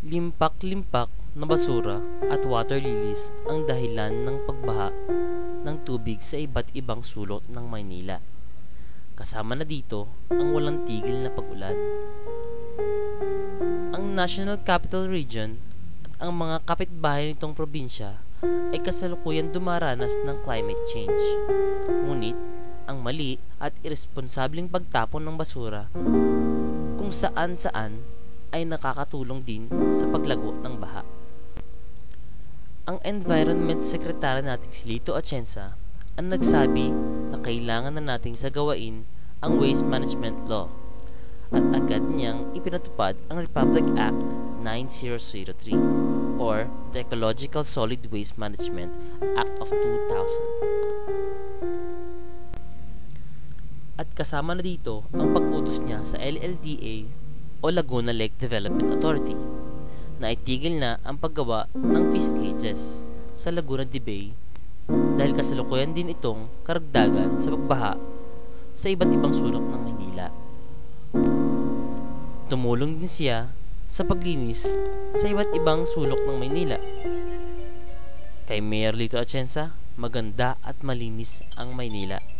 Limpak-limpak na basura at water lilies ang dahilan ng pagbaha ng tubig sa iba't ibang sulok ng Maynila. Kasama na dito ang walang tigil na pag-ulan. Ang National Capital Region at ang mga kapitbahay nitong probinsya ay kasalukuyan dumaranas ng climate change. Ngunit, ang mali at irresponsableng pagtapon ng basura kung saan-saan ay nakakatulong din sa paglago ng baha. Ang Environment Secretary natin si Lito Atienza ang nagsabi na kailangan na nating sagawain ang Waste Management Law at agad niyang ipinatupad ang Republic Act 9003 or the Ecological Solid Waste Management Act of 2000. At kasama na dito ang pag-utos niya sa LLDA o Laguna Lake Development Authority na itigil na ang paggawa ng fish cages sa Laguna de Bay dahil kasalukuyan din itong karagdagan sa pagbaha sa iba't ibang sulok ng Maynila. Tumulong din siya sa paglinis sa iba't ibang sulok ng Maynila. Kay Mayor Lito Atienza, maganda at malinis ang Maynila.